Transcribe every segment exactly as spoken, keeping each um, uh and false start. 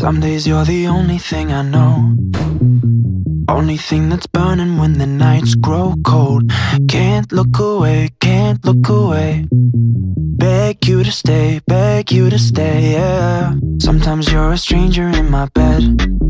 Some days you're the only thing I know, only thing that's burning when the nights grow cold. Can't look away, can't look away. Beg you to stay, beg you to stay, yeah. Sometimes you're a stranger in my bed.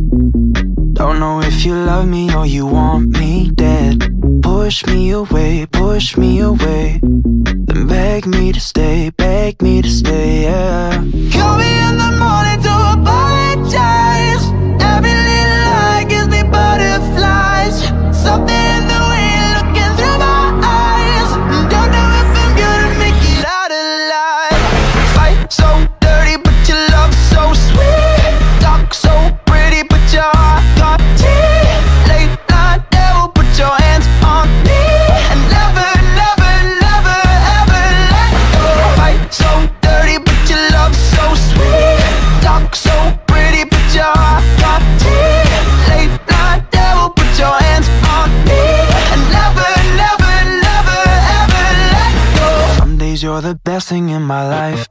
Don't know if you love me or you want me dead. Push me away, push me away. Then beg me to stay, beg me to stay, yeah. Call me in the morning to apologize. Every little lie gives me butterflies. Something in the way you're looking through my eyes. Don't know if I'm gonna make it out alive. Fight so dirty but your love so sweet. Talk so pretty but your heart got teeth. Late night devil, put your hands on me. And never, never, never, ever let go. Fight so dirty but your love so sweet. Talk so pretty but your heart got teeth. Late night devil, put your hands on me. And never, never, never, ever let go. Some days you're the best thing in my life.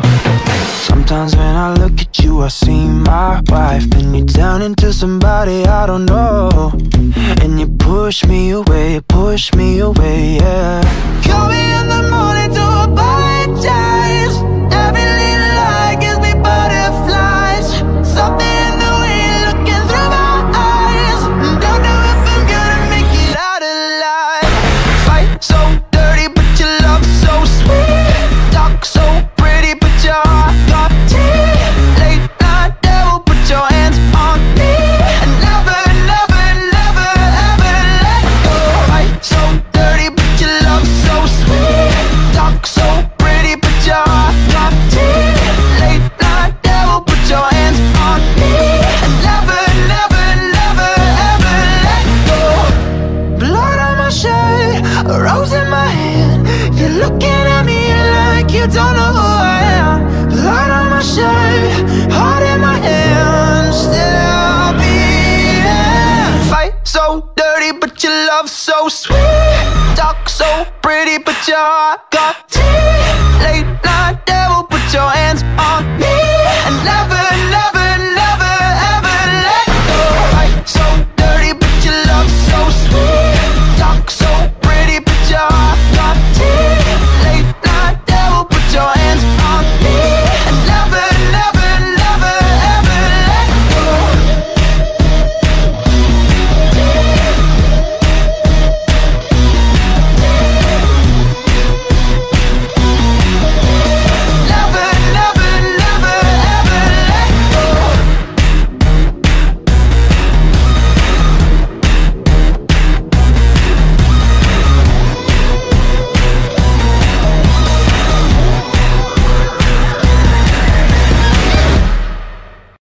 Sometimes when I look at you, I see my wife. Then you turn into somebody I don't know, and you push me away, push me away, yeah. Call me in the morning to apologize. Every little lie gives me butterflies. Something in the way you're looking through my eyes. Don't know if I'm gonna make it out alive. Fight so dirty but your love so sweet. Talk so pretty but your heart got teeth. Late night devil, put your hands on me. And never, never, never, ever let go. Fight so dirty but your love so sweet. Talk so pretty but your heart got teeth. Late night devil, put your hands on me. And never, never, never, ever let go. Blood on my shirt, a rose in my hand. You're looking at me like you don't know who I am. Blood on my shirt, heart in my hand. Still beating. Fight so dirty but your love so sweet. Talk so pretty but your heart got teeth. Late night devil, put your hands